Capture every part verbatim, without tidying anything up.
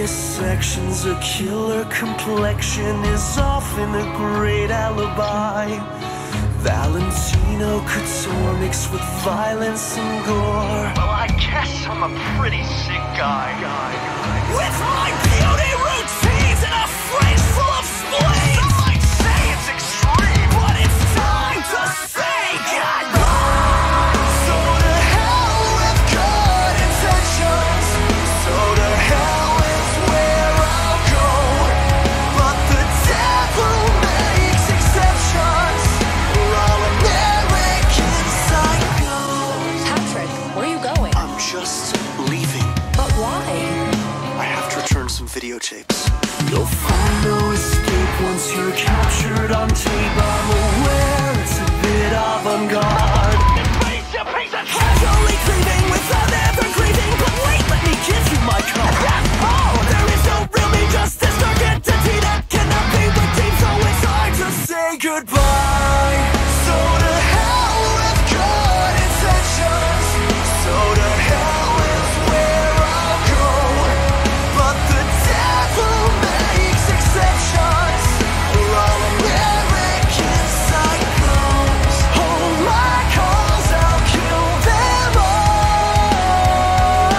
sections, a killer complexion is often a great alibi. Valentino couture mixed with violence and gore. Well, I guess I'm a pretty sick guy. With my beauty routines and a phrase full of spleen. Some might say it's extreme, but it's time to say goodbye. So to hell with good intentions. So to hell with where I'll go. But the devil makes exceptions. We're all American psychos. Patrick, where are you going? I'm just leaving. But why? I have to return some videotapes. You'll find no escape once you're captured on tape. I'm aware it's a bit avant-garde. Casually cleaving without ever grieving. But wait, let me give you my card. Oh, there is no real me, just this dark entity that cannot be redeemed. So it's hard to say goodbye. So to hell with good intentions. So to hell with where I'll go. But the devil makes exceptions. We're all American psychos. Hold my calls, I'll kill them all.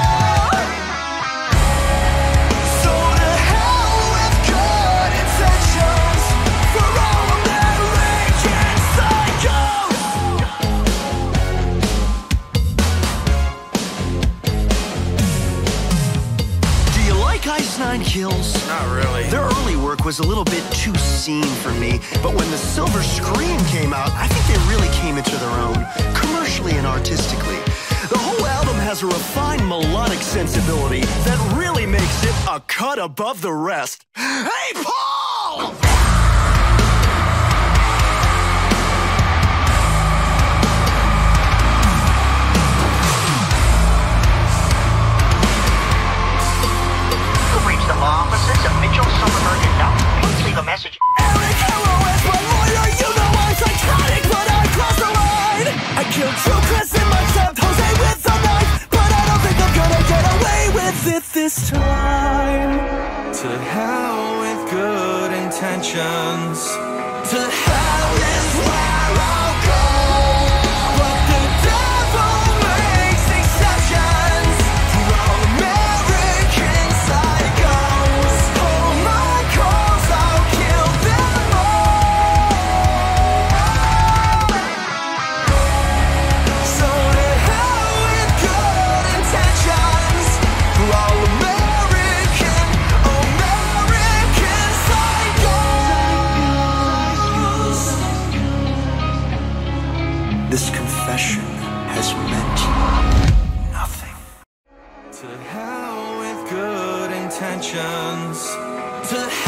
So to hell with good intentions. For all American psychos. Do you like Ice Nine Kills? Not really. Their early work was a little bit too scene for me, but when the silver screen came out, I think they really came into their own, commercially and artistically. The whole album has a refined melodic sensibility that really makes it a cut above the rest. Hey, Paul! You've reached the law offices of Mitchell, Summerberg, and Dow. Please leave a message. Eric Hello is my lawyer, you know I'm psychotic, but I crossed the line. I killed True Chris in my step Jose with a knife, but I don't think I'm gonna get away with it this time. To hell with good intentions. To hell is where I'll go. But the devil makes exceptions. For all American psychos. Hold my calls, I'll kill them all. So to hell with good intentions. For all American, American psychos. This confession has meant nothing. To hell with good intentions. To